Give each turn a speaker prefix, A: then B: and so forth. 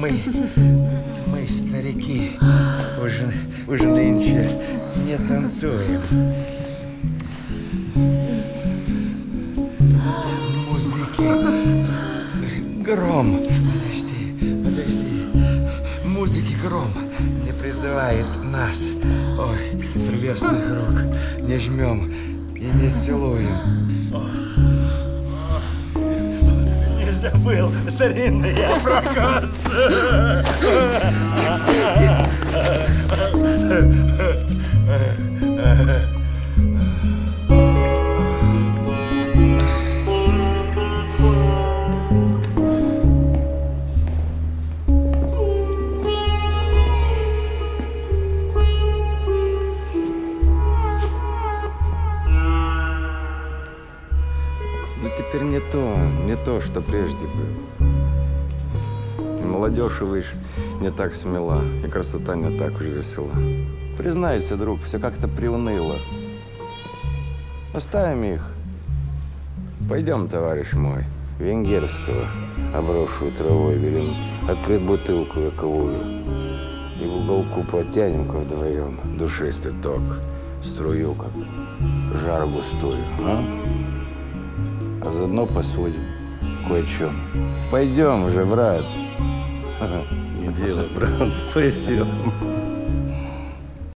A: Мы старики, уже нынче не танцуем. Музыки гром. Подожди. Музыки гром не призывает нас. Ой, прелестных рук не жмем и не целуем. Не забыл старинный проказ.
B: Теперь не то, что прежде было. И молодежь, выше не так смела, и красота не так уж весела. Признайся, друг, все как-то приуныло. Оставим их. Пойдем, товарищ мой, венгерского, обросшую травой велим, открыть бутылку вековую. И в уголку протянем-ка вдвоем душистый ток, струю, как жар густую, а заодно посудим кое-чем. Пойдем же, брат.
C: Не дело, брат, пойдем.